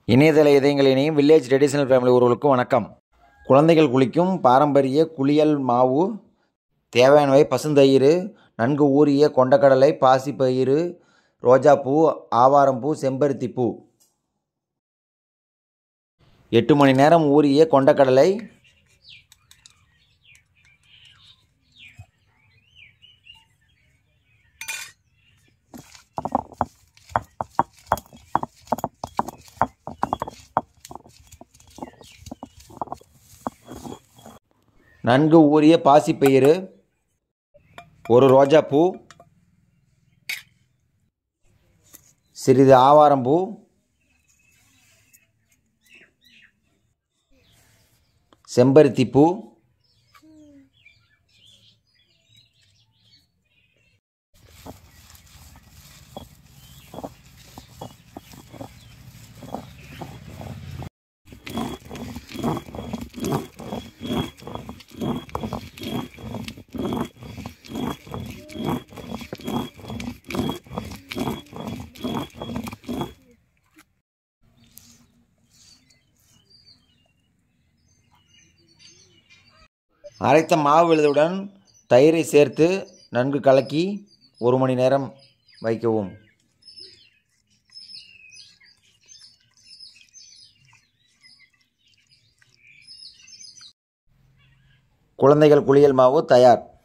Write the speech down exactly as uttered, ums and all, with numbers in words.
இணையதள இதயங்கள் இணையும் வில்லேஜ் ட்ரெடிஷனல் ஃபேமிலி உறவுகளுக்கு வணக்கம். குழந்தைகள் குளிக்கும் பாரம்பரிய குளியல் மாவு. தேவையானவை: பசுந்தயிர், நன்கு ஊறிய கொண்டக்கடலை, பாசிப்பயிறு, ரோஜாப்பூ, ஆவாரம்பூ, செம்பருத்திப்பூ. எட்டு மணி நேரம் ஊறிய கொண்டக்கடலை, நன்கு ஊறிய பாசிப்பயிறு, ஒரு ரோஜாப்பூ, சிறிது ஆவாரம்பூ, செம்பருத்திப்பூ, அரைத்த மாவு விழுதுடன் தயிரை சேர்த்து நன்கு கலக்கி ஒரு மணி நேரம் வைக்கவும். குழந்தைகள் குளியல் மாவு தயார்.